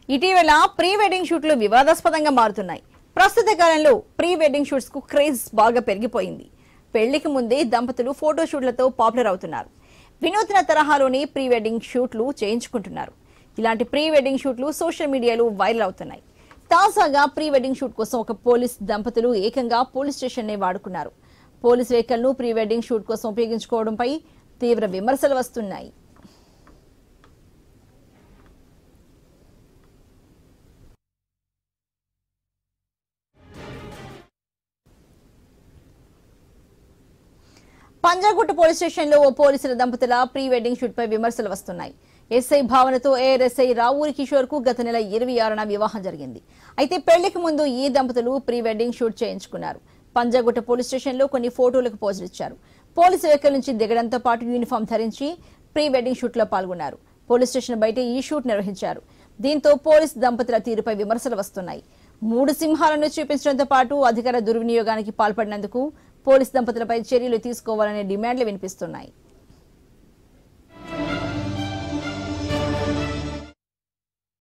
ఇటీవల pre wedding షూట్లు వివాదాస్పదంగా మారుతున్నాయి. ప్రస్తుత కాలంలో ప్రీ వెడ్డింగ్ షూట్స్ కు క్రేజ్ బాగా పెరిగిపోయింది. పెళ్లికి ముందే దంపతులు ఫోటో షూట్లతో పాపులర్ అవుతున్నారు. వినూత్న తరహాలోని ప్రీ వెడ్డింగ్ షూట్లు చేయించుకుంటున్నారు. ఇలాంటి ప్రీ వెడ్డింగ్ షూట్లు సోషల్ మీడియాలో వైరల్ అవుతున్నాయి. తాజాగా ప్రీ వెడ్డింగ్ షూట్ కోసం ఒక పోలీస్ దంపతులు ఏకంగా పోలీస్ స్టేషన్ నే వాడుకున్నారు. పోలీస్ వెహికల్ ను ప్రీ వెడ్డింగ్ షూట్ కోసం ఉపయోగించుకోవడంపై తీవ్ర విమర్శలు వస్తున్నాయి. పంజాగుట్ట పోలీస్ స్టేషన్ లో ఓ పోలీసుల దంపతుల ప్రీ వెడ్డింగ్ షూట్ పై విమర్శలు వస్తున్నాయి. ఎస్ఐ భావనతో ఏఆర్ఎస్ఐ రావూరి కిషోర్ కు గత నెల 26న వివాహం జరిగింది. అయితే పెళ్లికి ముందు ఈ దంపతులు ప్రీ వెడ్డింగ్ షూట్ చేయించుకున్నారు. పంజాగుట్ట పోలీస్ స్టేషన్ లో కొన్ని ఫోటోలకు పోజులు ఇచ్చారు. పోలీసు వెహికల్ నుంచి దిగడంతో పాటు యూనిఫామ్ ధరించి ప్రీ వెడ్డింగ్ షూట్ లో పాల్గొన్నారు. పోలీస్ స్టేషన్ బయట ఈ షూట్ నిర్వహించారు. దీంతో పోలీసు దంపతుల తీరుపై విమర్శలు వస్తున్నాయి. 3 సింహాలను చూపించడంతో పాటు అధికార దుర్వినియోగానికి పాల్పడినందుకు పోలీసు దంపతులపై చర్యలు తీసుకోవాలనే డిమాండ్లు వినిపిస్తున్నాయి.